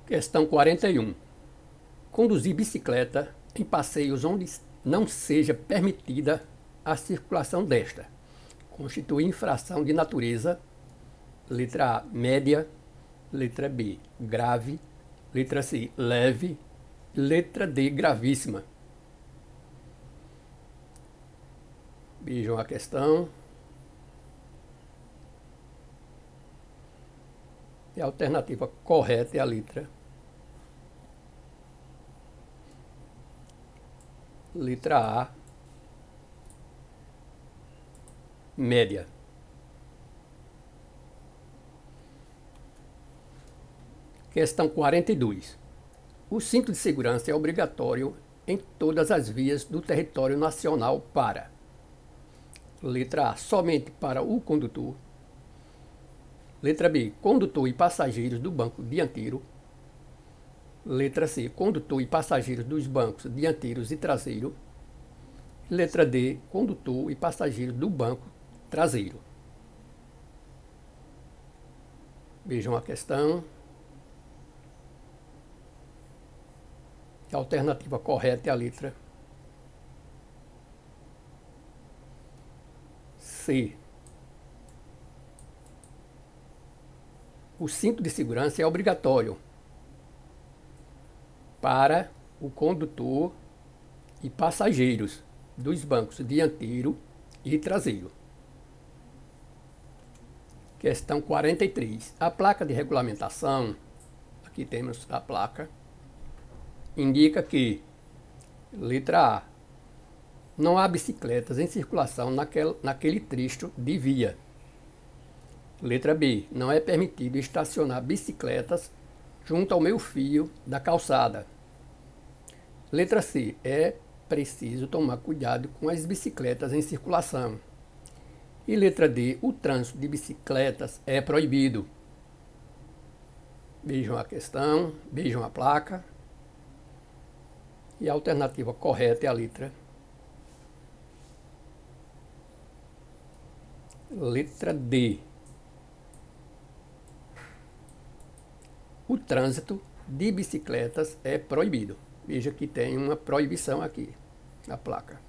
Questão 41. Conduzir bicicleta em passeios onde não seja permitida a circulação desta constitui infração de natureza, letra A, média, letra B, grave, letra C, leve, letra D, gravíssima. Vejam a questão. E a alternativa correta é a letra A, média. Questão 42. O cinto de segurança é obrigatório em todas as vias do território nacional para: letra A, somente para o condutor. Letra B, condutor e passageiros do banco dianteiro. Letra C, condutor e passageiros dos bancos dianteiros e traseiro. Letra D, condutor e passageiros do banco traseiro. Vejam a questão. A alternativa correta é a letra C. O cinto de segurança é obrigatório para o condutor e passageiros dos bancos dianteiro e traseiro. Questão 43. A placa de regulamentação, aqui temos a placa, indica que, letra A, não há bicicletas em circulação naquele trecho de via. Letra B, não é permitido estacionar bicicletas junto ao meio-fio da calçada. Letra C, é preciso tomar cuidado com as bicicletas em circulação. E letra D, o trânsito de bicicletas é proibido. Vejam a questão, vejam a placa. E a alternativa correta é a letra D. O trânsito de bicicletas é proibido. Veja que tem uma proibição aqui na placa.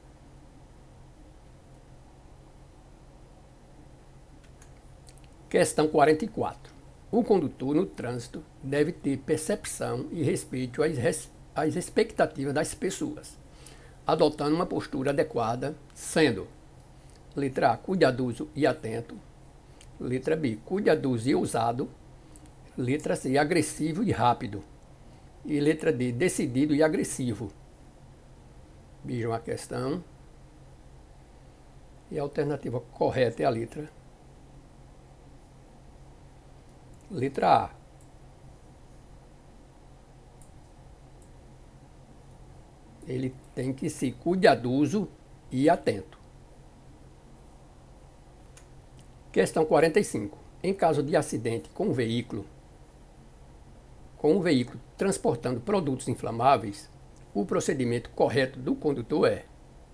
Questão 44. O condutor no trânsito deve ter percepção e respeito às expectativas das pessoas, adotando uma postura adequada, sendo: letra A, cuidadoso e atento. Letra B, cuidadoso e ousado. Letra C, agressivo e rápido. E letra D, decidido e agressivo. Vejam a questão. E a alternativa correta é a letra A. Ele tem que ser cuidadoso e atento. Questão 45. Em caso de acidente com um veículo transportando produtos inflamáveis, o procedimento correto do condutor é: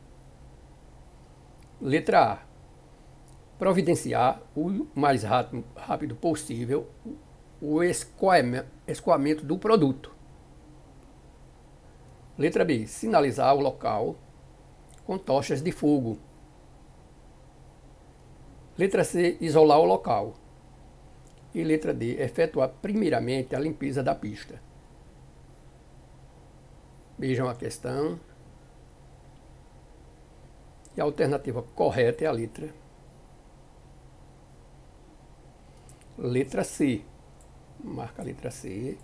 letra A, providenciar o mais rápido possível o escoamento do produto. Letra B, sinalizar o local com tochas de fogo. Letra C, isolar o local. E letra D, efetuar primeiramente a limpeza da pista. Vejam a questão. E a alternativa correta é a letra C. Marca a letra C.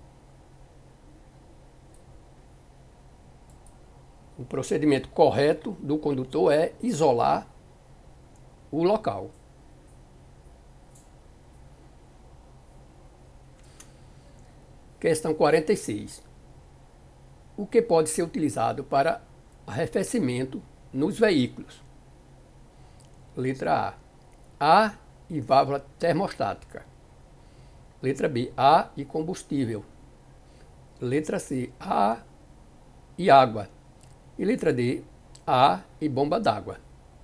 O procedimento correto do condutor é isolar o local. Questão 46. O que pode ser utilizado para arrefecimento nos veículos? Letra A, ar e válvula termostática. Letra B, ar e combustível. Letra C, ar e água. E letra D, ar e bomba d'água.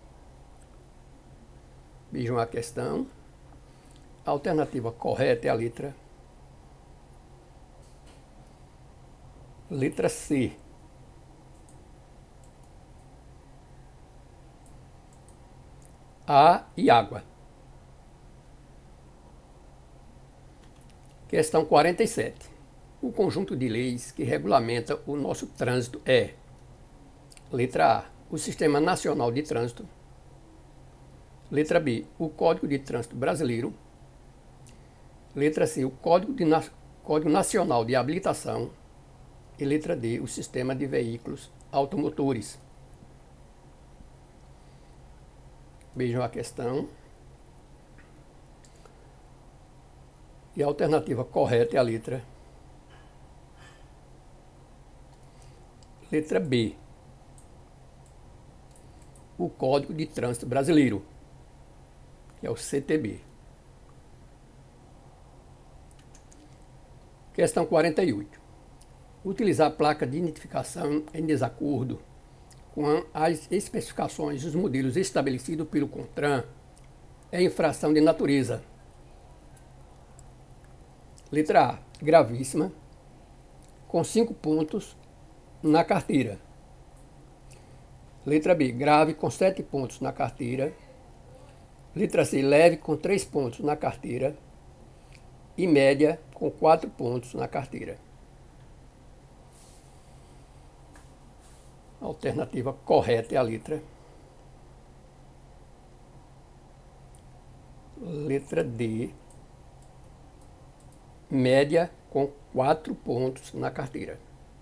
Vejam a questão. A alternativa correta é a Letra C. A e água. Questão 47. O conjunto de leis que regulamenta o nosso trânsito é: letra A, o Sistema Nacional de Trânsito. Letra B, o Código de Trânsito Brasileiro. Letra C, o Código Nacional de Habilitação. E letra D, o Sistema de Veículos Automotores. Vejam a questão. E a alternativa correta é a letra B, o Código de Trânsito Brasileiro, que é o CTB. Questão 48. Utilizar a placa de identificação em desacordo com as especificações dos modelos estabelecidos pelo CONTRAN é infração de natureza. Letra A, gravíssima, com 5 pontos na carteira. Letra B, grave, com 7 pontos na carteira. Letra C, leve, com 3 pontos na carteira. E média, com 4 pontos na carteira. A alternativa correta é a letra D, média com 4 pontos na carteira.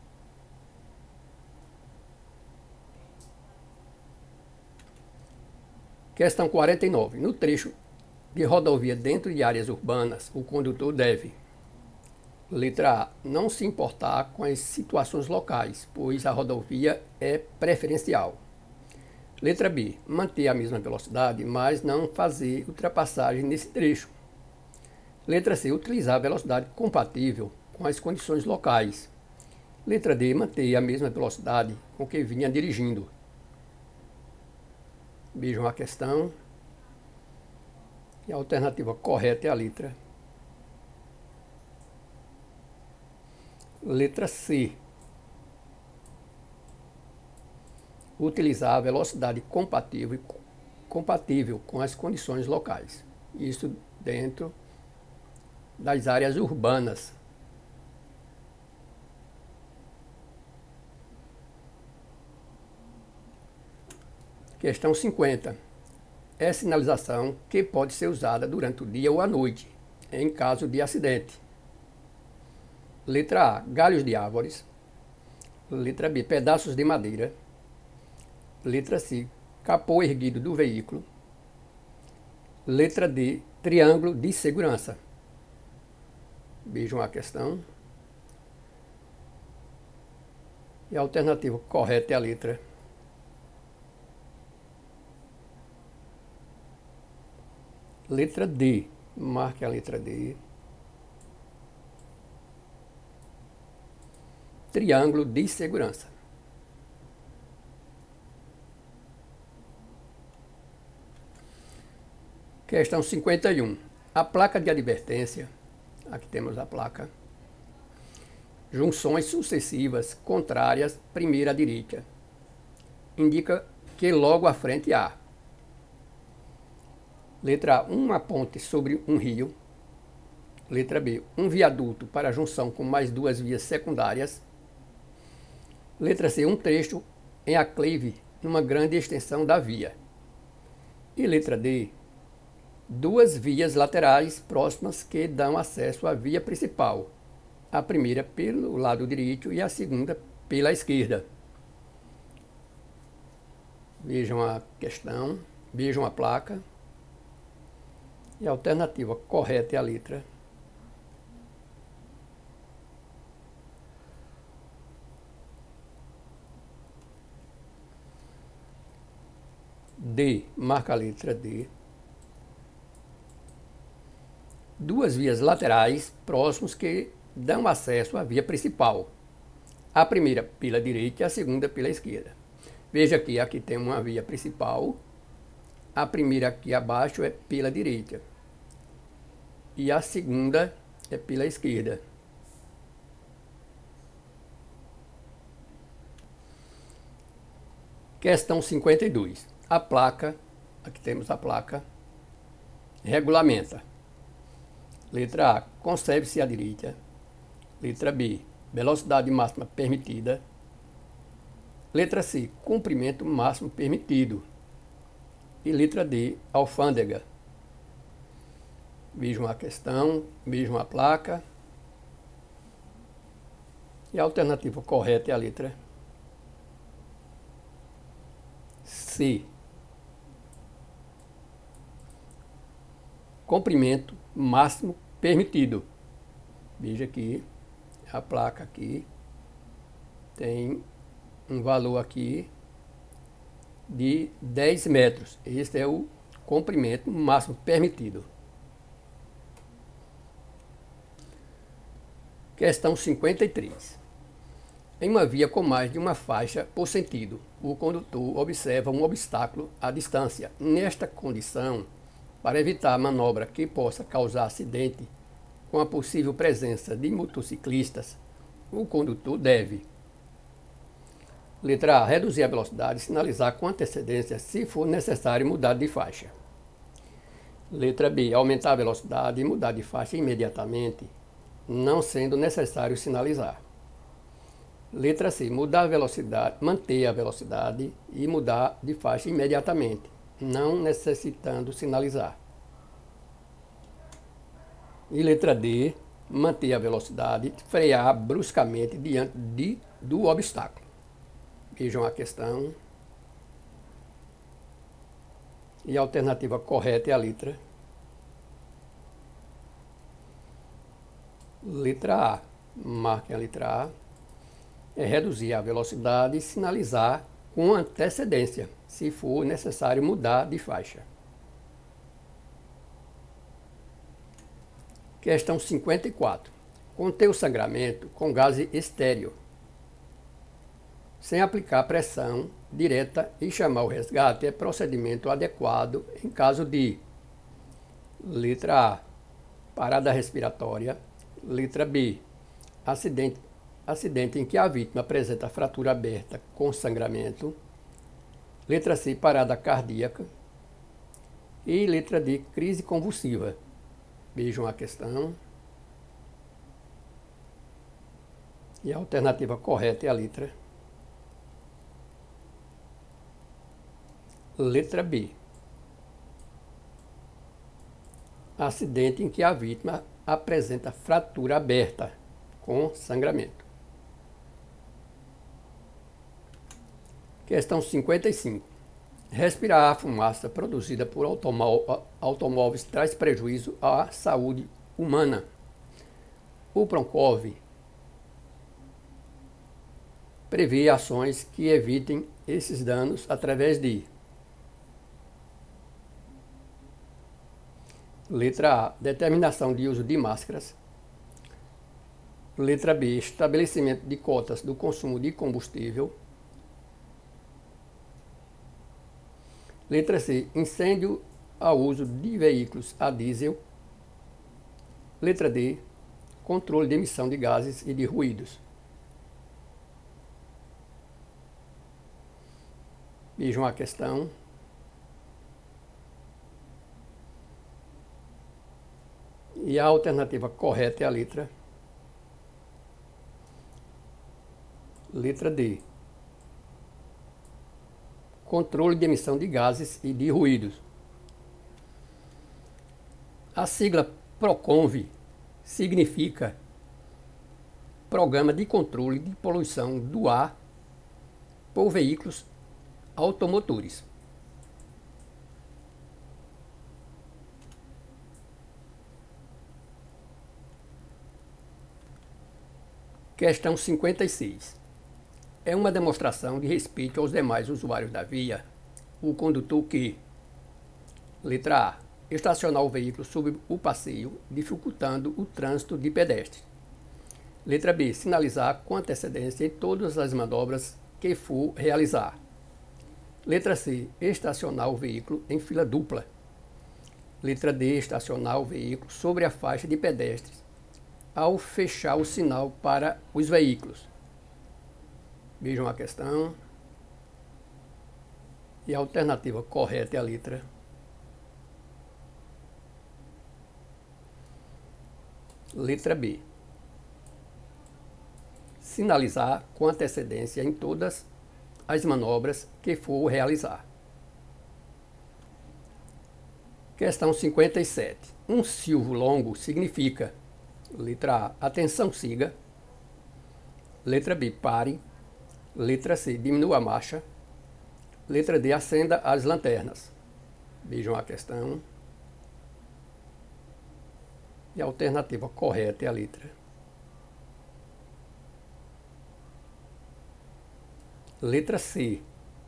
Questão 49. No trecho de rodovia dentro de áreas urbanas, o condutor deve: letra A, não se importar com as situações locais, pois a rodovia é preferencial. Letra B, manter a mesma velocidade, mas não fazer ultrapassagem nesse trecho. Letra C, utilizar a velocidade compatível com as condições locais. Letra D, manter a mesma velocidade com que vinha dirigindo. Vejam a questão. E a alternativa correta é a letra C. Utilizar a velocidade compatível com as condições locais. Isso dentro das áreas urbanas. Questão 50. É sinalização que pode ser usada durante o dia ou à noite, em caso de acidente. Letra A, galhos de árvores. Letra B, pedaços de madeira. Letra C, capô erguido do veículo. Letra D, triângulo de segurança. Vejam a questão. E a alternativa correta é a letra D. Marque a letra D. Triângulo de segurança. Questão 51. A placa de advertência, aqui temos a placa, junções sucessivas contrárias, primeira à direita, indica que logo à frente há: letra A, uma ponte sobre um rio. Letra B, um viaduto para a junção com mais 2 vias secundárias. Letra C, um trecho em aclive numa grande extensão da via. E letra D, 2 vias laterais próximas que dão acesso à via principal. A primeira pelo lado direito e a segunda pela esquerda. Vejam a questão, vejam a placa. E a alternativa correta é a letra D. Marca a letra D. 2 vias laterais próximos que dão acesso à via principal. A primeira pela direita e a segunda pela esquerda. Veja que aqui tem uma via principal. A primeira aqui abaixo é pela direita. E a segunda é pela esquerda. Questão 52. A placa, aqui temos a placa, regulamenta. Letra A, conserve-se à direita. Letra B, velocidade máxima permitida. Letra C, comprimento máximo permitido. E letra D, alfândega. Vejam a questão, vejam a placa. E a alternativa correta é a letra C. Comprimento máximo permitido. Veja aqui, a placa aqui tem um valor aqui de 10 metros. Este é o comprimento máximo permitido. Questão 53. Em uma via com mais de uma faixa por sentido, o condutor observa um obstáculo à distância. Nesta condição, para evitar a manobra que possa causar acidente com a possível presença de motociclistas, o condutor deve: letra A, reduzir a velocidade e sinalizar com antecedência se for necessário mudar de faixa. Letra B, aumentar a velocidade e mudar de faixa imediatamente, não sendo necessário sinalizar. Letra C, mudar a velocidade, manter a velocidade e mudar de faixa imediatamente, não necessitando sinalizar. E letra D, manter a velocidade, frear bruscamente diante do obstáculo. Vejam a questão. E a alternativa correta é a letra A. Marquem a letra A. É reduzir a velocidade e sinalizar com antecedência, se for necessário mudar de faixa. Questão 54. Conter o sangramento com gás estéreo, sem aplicar pressão direta, e chamar o resgate é procedimento adequado em caso de: letra A, parada respiratória. Letra B, acidente em que a vítima apresenta fratura aberta com sangramento. Letra C, parada cardíaca. E letra D, crise convulsiva. Vejam a questão. E a alternativa correta é a letra B. Acidente em que a vítima apresenta fratura aberta com sangramento. Questão 55. Respirar a fumaça produzida por automóveis traz prejuízo à saúde humana. O Proncov prevê ações que evitem esses danos através de: letra A, determinação de uso de máscaras. Letra B, estabelecimento de cotas do consumo de combustível. Letra C, incêndio ao uso de veículos a diesel. Letra D, controle de emissão de gases e de ruídos. Vejam a questão. E a alternativa correta é a letra D. Controle de emissão de gases e de ruídos. A sigla PROCONV significa Programa de Controle de Poluição do Ar por Veículos Automotores. Questão 56. É uma demonstração de respeito aos demais usuários da via o condutor que: letra A, estacionar o veículo sob o passeio, dificultando o trânsito de pedestres. Letra B, sinalizar com antecedência em todas as manobras que for realizar. Letra C, estacionar o veículo em fila dupla. Letra D, estacionar o veículo sobre a faixa de pedestres ao fechar o sinal para os veículos. Vejam a questão. E a alternativa correta é a letra B. Sinalizar com antecedência em todas as manobras que for realizar. Questão 57. Um silvo longo significa: letra A, atenção, siga. Letra B, pare. Letra C, diminua a marcha. Letra D, acenda as lanternas. Vejam a questão. E a alternativa correta é a letra C.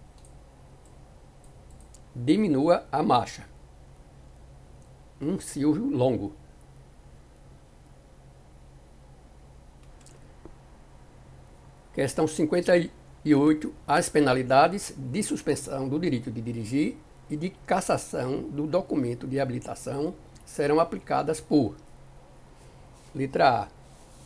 Diminua a marcha. Um silvo longo. Questão 58. As penalidades de suspensão do direito de dirigir e de cassação do documento de habilitação serão aplicadas por: letra A,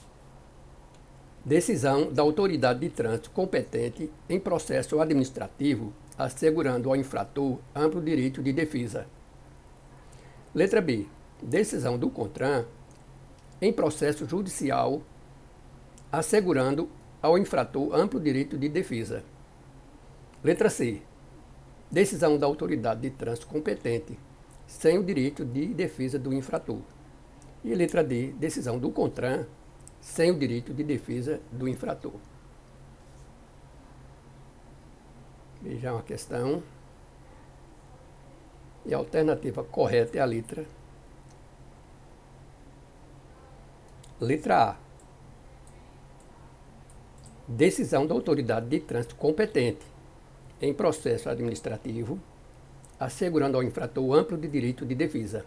decisão da autoridade de trânsito competente em processo administrativo, assegurando ao infrator amplo direito de defesa. Letra B, decisão do CONTRAN em processo judicial, assegurando ao infrator amplo direito de defesa. Letra C, decisão da autoridade de trânsito competente, sem o direito de defesa do infrator. E letra D, decisão do CONTRAN, sem o direito de defesa do infrator. Vejam a questão. E a alternativa correta é a letra A. Decisão da autoridade de trânsito competente em processo administrativo, assegurando ao infrator amplo direito de defesa.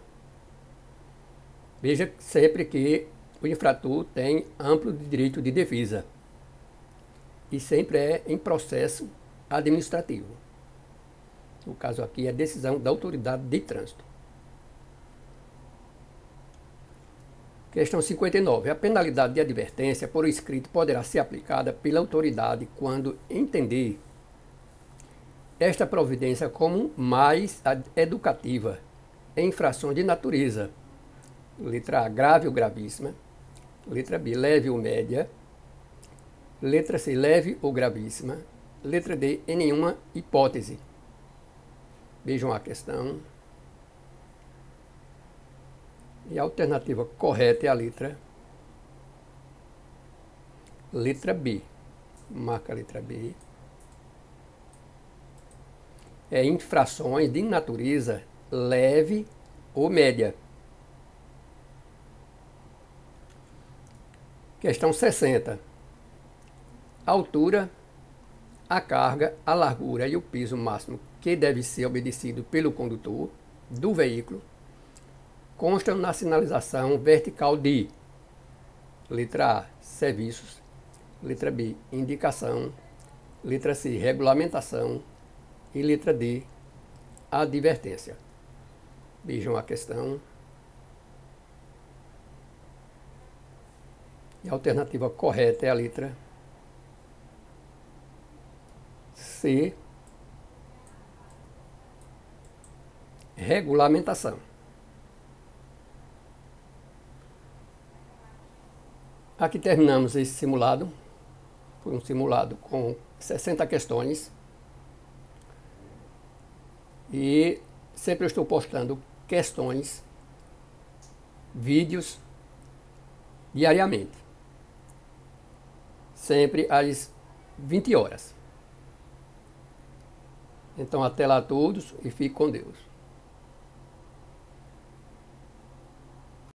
Veja sempre que o infrator tem amplo direito de defesa e sempre é em processo administrativo. No caso aqui é decisão da autoridade de trânsito. Questão 59. A penalidade de advertência por escrito poderá ser aplicada pela autoridade quando entender esta providência como mais educativa em infração de natureza. Letra A, grave ou gravíssima. Letra B, leve ou média. Letra C, leve ou gravíssima. Letra D, em nenhuma hipótese. Vejam a questão. E a alternativa correta é a letra B. Marca a letra B. É infrações de natureza leve ou média. Questão 60. A altura, a carga, a largura e o peso máximo que deve ser obedecido pelo condutor do veículo constam na sinalização vertical de: letra A, serviços. Letra B, indicação. Letra C, regulamentação. E letra D, advertência. Vejam a questão. E a alternativa correta é a letra C, regulamentação. Aqui terminamos esse simulado. Foi um simulado com 60 questões. E sempre eu estou postando questões, vídeos, diariamente. Sempre às 20 horas. Então até lá a todos e fique com Deus.